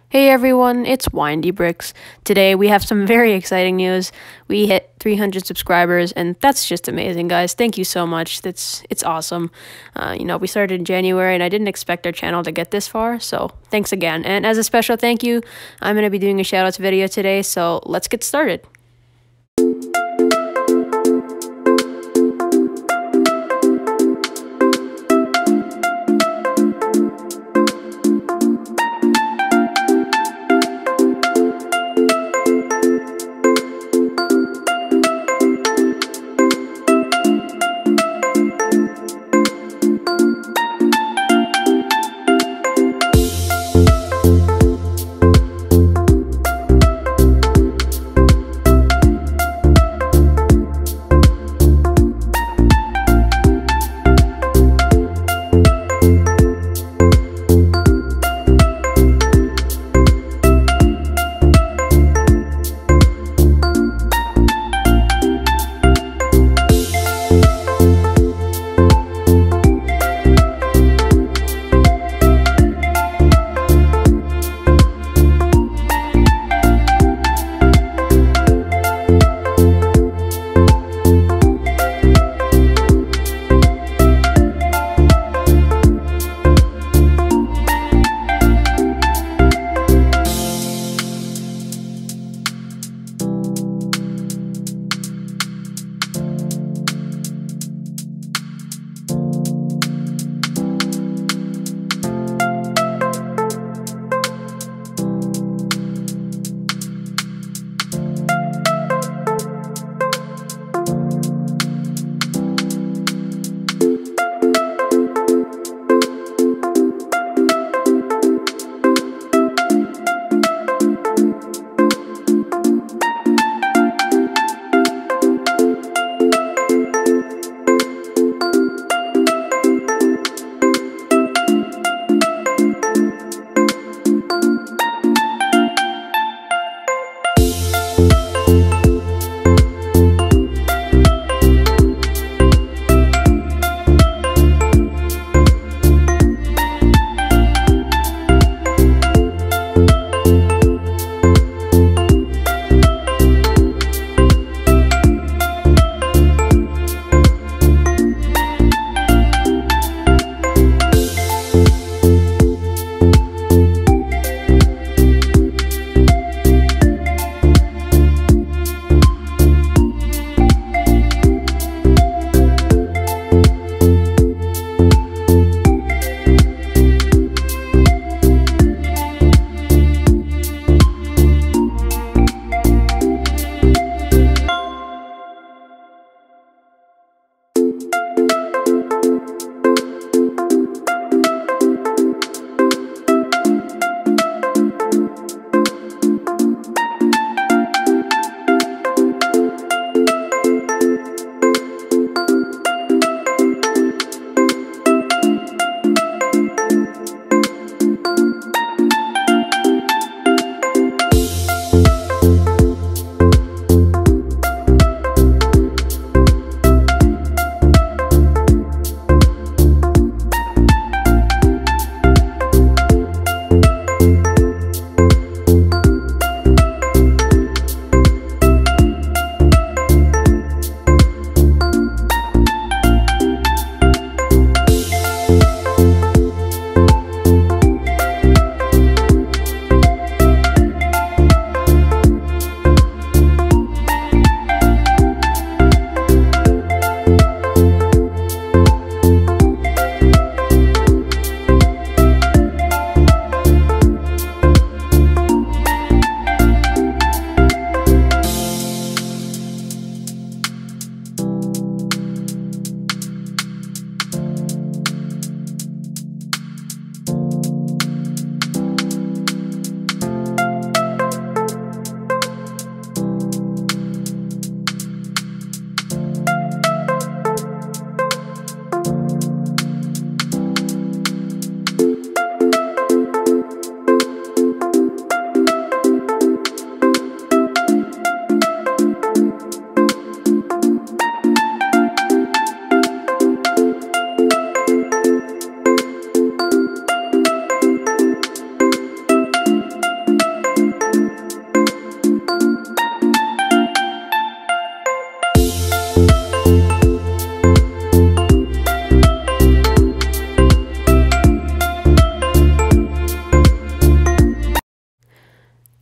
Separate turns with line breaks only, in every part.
Hey everyone, it's Windy Bricks. Today we have some very exciting news. We hit 300 subscribers, and that's just amazing, guys. Thank you so much. It's awesome. We started in January, and I didn't expect our channel to get this far, so thanks again. And as a special thank you, I'm gonna be doing a shoutouts video today, so let's get started.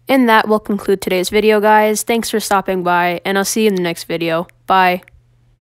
And that will conclude today's video, guys. Thanks for stopping by, and I'll see you in the next video. Bye.